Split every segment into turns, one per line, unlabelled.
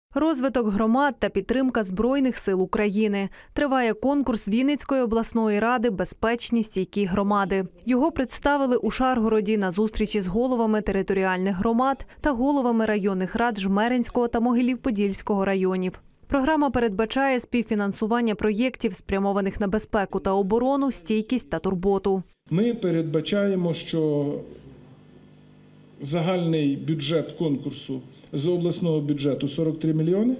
Розвиток громад та підтримка Збройних сил України. Триває конкурс Вінницької обласної ради «Безпечні стійкі громади». Його представили у Шаргороді на зустрічі з головами територіальних громад та головами районних рад Жмеринського та Могилів-Подільського районів. Програма передбачає співфінансування проєктів, спрямованих на безпеку та оборону, стійкість та турботу.
Ми передбачаємо, що загальний бюджет конкурсу з обласного бюджету 43 мільйони.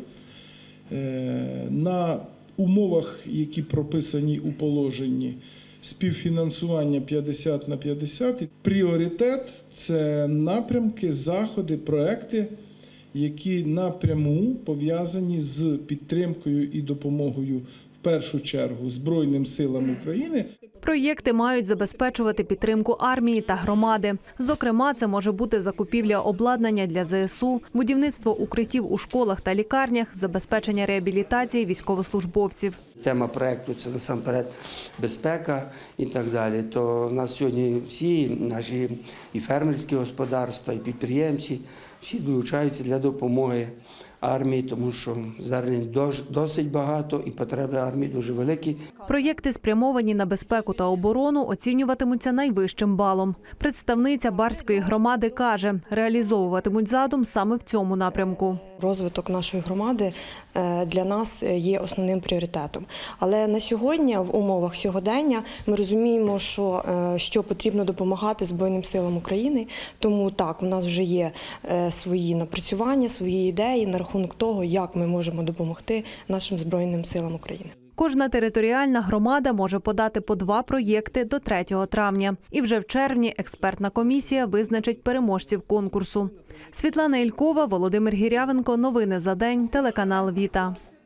На умовах, які прописані у положенні, співфінансування 50/50. Пріоритет – це напрямки, заходи, проекти, які напряму пов'язані з підтримкою і допомогою в першу чергу Збройним силам України.
Проєкти мають забезпечувати підтримку армії та громади. Зокрема, це може бути закупівля обладнання для ЗСУ, будівництво укриттів у школах та лікарнях, забезпечення реабілітації військовослужбовців.
Тема проєкту – це насамперед безпека і так далі. То у нас сьогодні всі наші і фермерські господарства, і підприємці, всі долучаються для допомоги армії, тому що звернень досить багато і потреби армії дуже великі.
Проєкти, спрямовані на безпеку та оборону, оцінюватимуться найвищим балом. Представниця Барської громади каже, реалізовуватимуть задум саме в цьому напрямку.
Розвиток нашої громади для нас є основним пріоритетом. Але на сьогодні, в умовах сьогодення, ми розуміємо, що потрібно допомагати Збройним силам України. Тому так, у нас вже є свої напрацювання, свої ідеї на рахунок того, як ми можемо допомогти нашим Збройним силам України.
Кожна територіальна громада може подати по 2 проєкти до 3 травня. І вже в червні експертна комісія визначить переможців конкурсу. Світлана Ількова, Володимир Гірявенко. Новини за день. Телеканал «Віта».